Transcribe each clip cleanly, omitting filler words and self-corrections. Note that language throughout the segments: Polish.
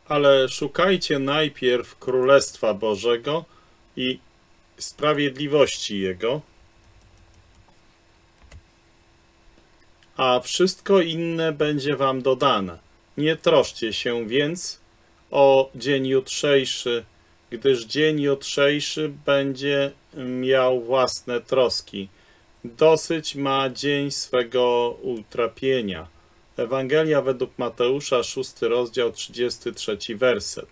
Ale szukajcie najpierw Królestwa Bożego i sprawiedliwości Jego, a wszystko inne będzie wam dodane. Nie troszcie się więc o dzień jutrzejszy, gdyż dzień jutrzejszy będzie miał własne troski. Dosyć ma dzień swego utrapienia. Ewangelia według Mateusza, 6 rozdział, 33 werset.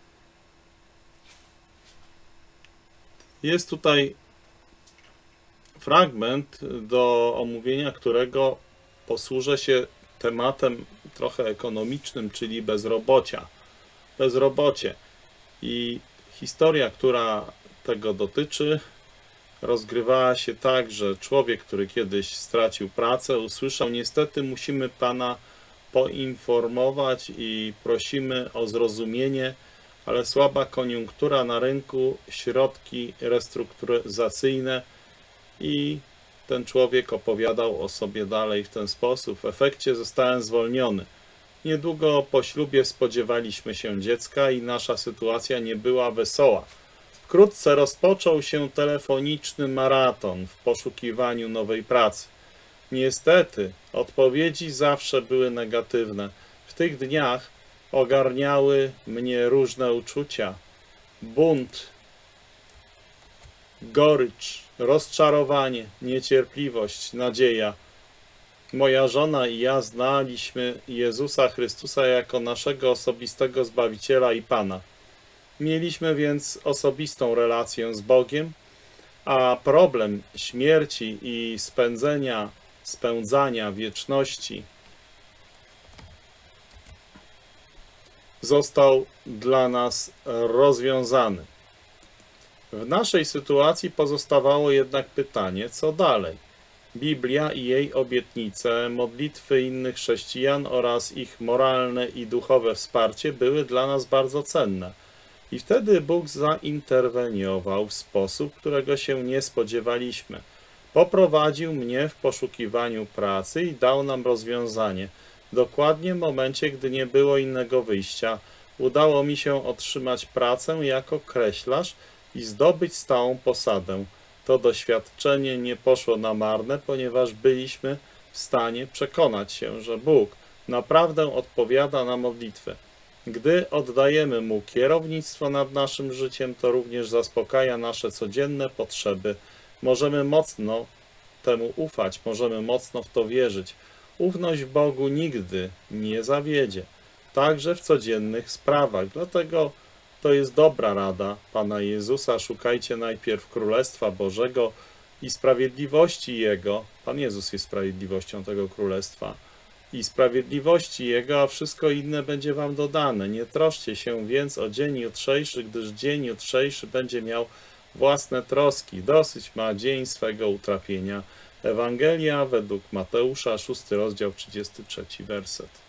Jest tutaj fragment, do omówienia którego posłużę się tematem trochę ekonomicznym, czyli bezrobocia. Bezrobocie. I historia, która tego dotyczy, rozgrywała się tak, że człowiek, który kiedyś stracił pracę, usłyszał: niestety musimy Pana poinformować i prosimy o zrozumienie, ale słaba koniunktura na rynku, środki restrukturyzacyjne. I ten człowiek opowiadał o sobie dalej w ten sposób. W efekcie zostałem zwolniony. Niedługo po ślubie spodziewaliśmy się dziecka i nasza sytuacja nie była wesoła. Wkrótce rozpoczął się telefoniczny maraton w poszukiwaniu nowej pracy. Niestety, odpowiedzi zawsze były negatywne. W tych dniach ogarniały mnie różne uczucia. Bunt, gorycz, rozczarowanie, niecierpliwość, nadzieja. Moja żona i ja znaliśmy Jezusa Chrystusa jako naszego osobistego Zbawiciela i Pana. Mieliśmy więc osobistą relację z Bogiem, a problem śmierci i spędzania wieczności został dla nas rozwiązany. W naszej sytuacji pozostawało jednak pytanie, co dalej? Biblia i jej obietnice, modlitwy innych chrześcijan oraz ich moralne i duchowe wsparcie były dla nas bardzo cenne. I wtedy Bóg zainterweniował w sposób, którego się nie spodziewaliśmy. Poprowadził mnie w poszukiwaniu pracy i dał nam rozwiązanie. Dokładnie w momencie, gdy nie było innego wyjścia, udało mi się otrzymać pracę jako kreślarz i zdobyć stałą posadę. To doświadczenie nie poszło na marne, ponieważ byliśmy w stanie przekonać się, że Bóg naprawdę odpowiada na modlitwę. Gdy oddajemy Mu kierownictwo nad naszym życiem, to również zaspokaja nasze codzienne potrzeby. Możemy mocno temu ufać, możemy mocno w to wierzyć. Ufność w Bogu nigdy nie zawiedzie, także w codziennych sprawach. Dlatego to jest dobra rada Pana Jezusa. Szukajcie najpierw Królestwa Bożego i sprawiedliwości Jego. Pan Jezus jest sprawiedliwością tego Królestwa. I sprawiedliwości Jego, a wszystko inne będzie wam dodane. Nie troszcie się więc o dzień jutrzejszy, gdyż dzień jutrzejszy będzie miał własne troski. Dosyć ma dzień swego utrapienia. Ewangelia według Mateusza, 6 rozdział, 33 werset.